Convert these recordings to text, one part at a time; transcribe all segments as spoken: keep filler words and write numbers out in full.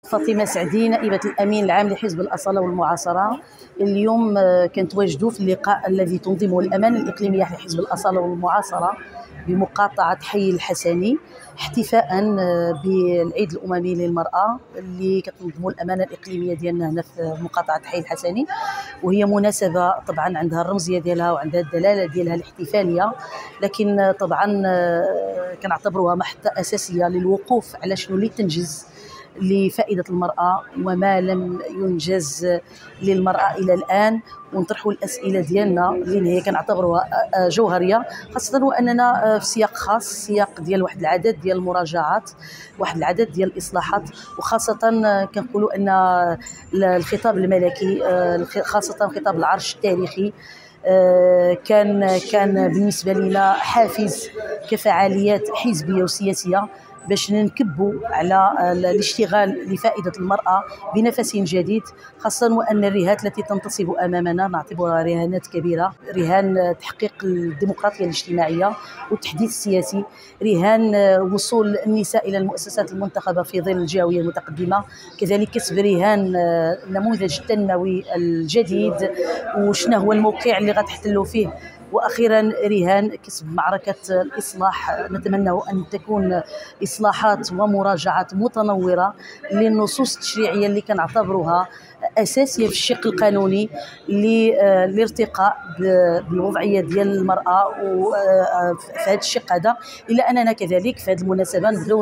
فاطمة سعدي، نائبة الأمين العام لحزب الأصالة والمعاصرة. اليوم كنتواجدوا في اللقاء الذي تنظمه الأمانة الإقليمية لحزب الأصالة والمعاصرة بمقاطعة حي الحسني احتفاء بالعيد الأممي للمرأة اللي كتنظمه الأمانة الإقليمية ديالنا هنا في مقاطعة حي الحسني، وهي مناسبة طبعا عندها الرمزية ديالها وعندها الدلالة ديالها الاحتفالية، لكن طبعا كنعتبروها محطة أساسية للوقوف على شنو اللي تنجز لفائدة المرأة وما لم ينجز للمرأة إلى الآن، ونطرحوا الأسئلة ديالنا اللي هي كنعتبروها جوهرية، خاصة وأننا في سياق خاص، سياق ديال واحد العدد ديال المراجعات، واحد العدد ديال الإصلاحات، وخاصة كنقولوا أن الخطاب الملكي خاصة خطاب العرش التاريخي كان كان بالنسبة لنا حافز كفعاليات حزبية وسياسية باش ننكبوا على الاشتغال لفائدة المرأة بنفس جديد، خاصة وأن الرهانات التي تنتصب أمامنا نعتبرها رهانات كبيرة، رهان تحقيق الديمقراطية الاجتماعية والتحديث السياسي، رهان وصول النساء إلى المؤسسات المنتخبة في ظل الجهوية المتقدمة، كذلك كسب رهان النموذج التنموي الجديد وشنو هو الموقع اللي غتحتلوا فيه، واخيرا رهان كسب معركه الاصلاح. نتمنى ان تكون اصلاحات ومراجعات متنوره للنصوص التشريعيه اللي كنعتبروها اساسيه في الشق القانوني للارتقاء بالوضعيه ديال المراه وفي هذا الشق هذا، الا اننا كذلك في هذه المناسبه نبغيو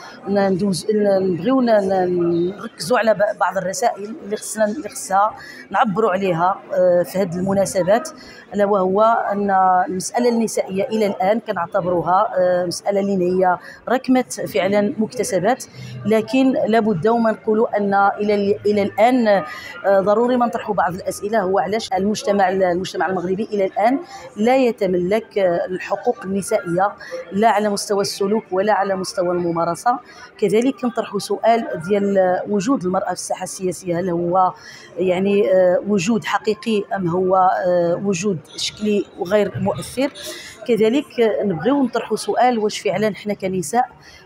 ندوز نبغيو نركزوا على بعض الرسائل اللي خصنا اللي خصها نعبروا عليها في هذه المناسبات، الا وهو ان المساله النسائيه الى الان كنعتبروها مساله اللي هي ركمت فعلا مكتسبات، لكن لابد وما نقولوا ان الى الى الان ضروري ما نطرحوا بعض الاسئله، هو علاش المجتمع المجتمع المغربي الى الان لا يتملك الحقوق النسائيه لا على مستوى السلوك ولا على مستوى الممارسه. كذلك كنطرحوا سؤال ديال وجود المراه في الساحه السياسيه، هل هو يعني وجود حقيقي ام هو وجود شكلي وغير مؤثر؟ كذلك نبغيو نطرحوا سؤال، واش فعلا حنا كنساء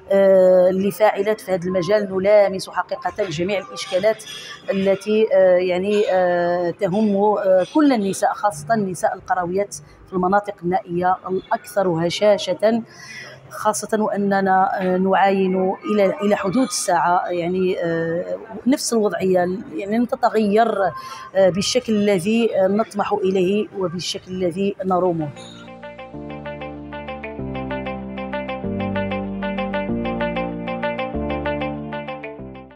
اللي فاعلات في هذا المجال نلامس حقيقه جميع الاشكالات التي يعني تهم كل النساء، خاصه النساء القرويات في المناطق النائيه الاكثر هشاشه، خاصة وأننا نعاين إلى إلى حدود الساعة يعني نفس الوضعية، يعني لن تتغير بالشكل الذي نطمح إليه وبالشكل الذي نرومه.